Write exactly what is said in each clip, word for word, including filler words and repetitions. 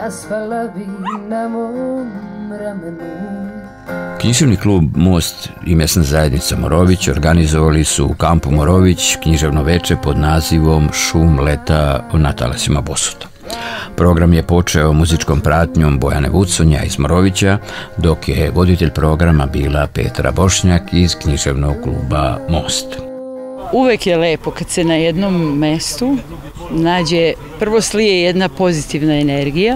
a spala bi na mom ramenu. Književni klub Most i mesna zajednica Morović organizovali su u kampu Morović književno veče pod nazivom Šum leta na talasima Bosuta. Program je počeo muzičkom pratnjom Bojane Vuconja iz Morovića, dok je voditelj programa bila Petra Bošnjak iz književnog kluba Most. Uvek je lepo kad se na jednom mestu nađe, prvo slije jedna pozitivna energija,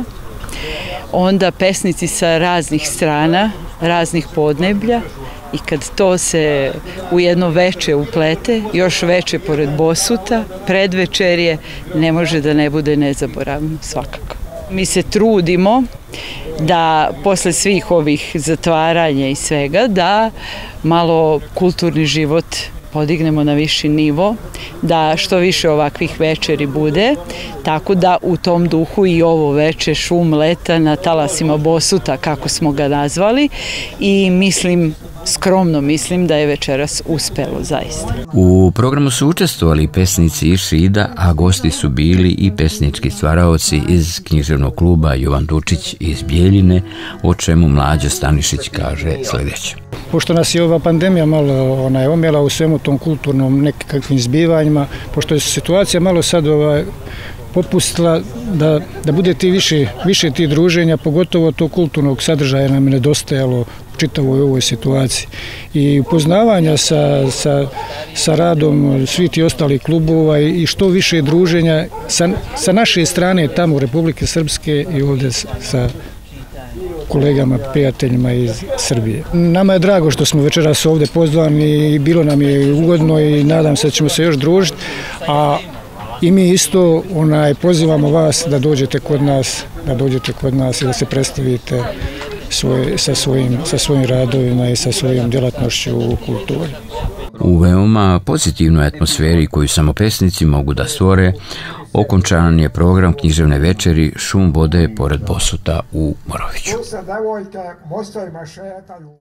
onda pesnici sa raznih strana, raznih podneblja, i kad to se u jedno veče uplete, još veče pored Bosuta, predvečerje, ne može da ne bude nezaboravno svakako. Mi se trudimo da posle svih ovih zatvaranja i svega, da malo kulturni život podignemo na viši nivo, da što više ovakvih večeri bude, tako da u tom duhu i ovo veče Šum leta na talasima Bosuta, kako smo ga nazvali, i mislim, skromno mislim da je večeras uspelo zaista. U programu su učestvovali pesnici iz Šida, a gosti su bili i pesnički stvaraoci iz književnog kluba Jovan Dučić iz Bijeljine, o čemu Mlađo Stanišić kaže sljedeće. Pošto nas je ova pandemija malo ona, omjela u svemu tom kulturnom nekakvim zbivanjima, pošto je situacija malo sad ovaj, popustila da, da bude ti više, više ti druženja, pogotovo to kulturnog sadržaja nam je nedostajalo u čitavoj ovoj situaciji. I upoznavanja sa, sa, sa radom svih ti ostalih klubova i što više druženja sa, sa naše strane tamo u Republike Srpske i ovdje sa kolegama, prijateljima iz Srbije. Nama je drago što smo večeras ovdje pozvani i bilo nam je ugodno i nadam se da ćemo se još družiti, a i mi isto onaj, pozivamo vas da dođete kod nas, da dođete kod nas i da se predstavite svoj, sa, svojim, sa svojim radovima i sa svojom djelatnošću u kulturi. U veoma pozitivnoj atmosferi koju samo pesnici mogu da stvore, okončan je program književne večeri Šum vode pored Bosuta u Moroviću.